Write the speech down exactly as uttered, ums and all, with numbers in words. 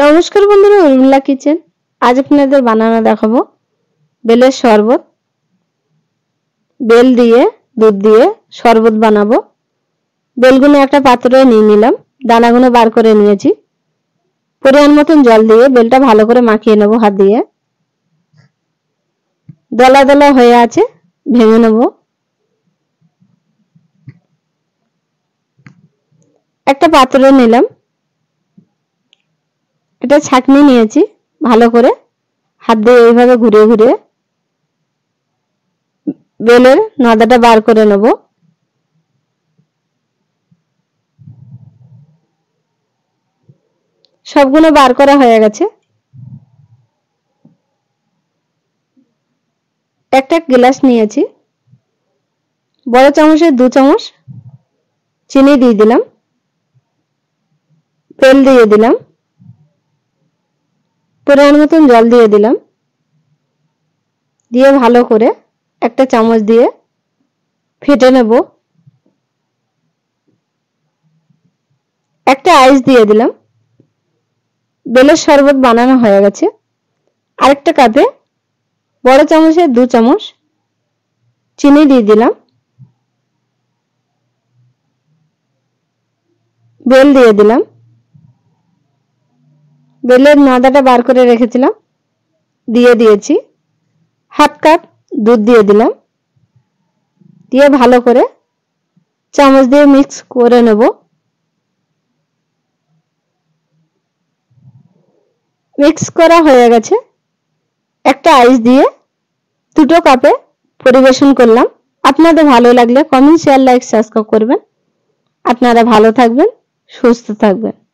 নমস্কার বন্ধুরা, উর্মিলা কিচেন। আজ আপনাদের বানানো দেখাবো বেলের শরবত। বেল দিয়ে দুধ দিয়ে শরবত বানাবো। বেলগুলো একটা পাত্রে নিয়ে নিলাম, দানাগুলো বার করে নিয়েছি। পরিমাণ মতন জল দিয়ে বেলটা ভালো করে মাখিয়ে নেব হাত দিয়ে। দলা দলা হয়ে আছে, ভেঙে নেব। একটা পাত্রে নিলাম, এটা ছাঁকনি নিয়েছি। ভালো করে হাত দিয়ে এইভাবে ঘুরিয়ে ঘুরিয়ে বেলের নাদাটা বার করে নেব। সবগুলো বার করা হয়ে গেছে। একটা গ্লাস নিয়েছি, বড় চামচের দু চামচ চিনি দিয়ে দিলাম, তেল দিয়ে দিলাম, পরিমাণ মতন জল দিয়ে দিলাম। দিয়ে ভালো করে একটা চামচ দিয়ে ফেটে নেব। একটা আইস দিয়ে দিলাম। বেলের শরবত বানানো হয়ে গেছে। আরেকটা কাপে বড় চামচের দু চামচ চিনি দিয়ে দিলাম, বেল দিয়ে দিলাম, বেলের নাদাটা বার করে রেখেছিলাম দিয়ে দিয়েছি। হাফ কাপ দুধ দিয়ে দিলাম, দিয়ে ভালো করে চামচ দিয়ে মিক্স করে নেব। মিক্স করা হয়ে গেছে। একটা আইস দিয়ে দুটো কাপে পরিবেশন করলাম। আপনাদের ভালো লাগলে কমেন্ট, শেয়ার, লাইক, সাবস্ক্রাইব করবেন। আপনারা ভালো থাকবেন, সুস্থ থাকবেন।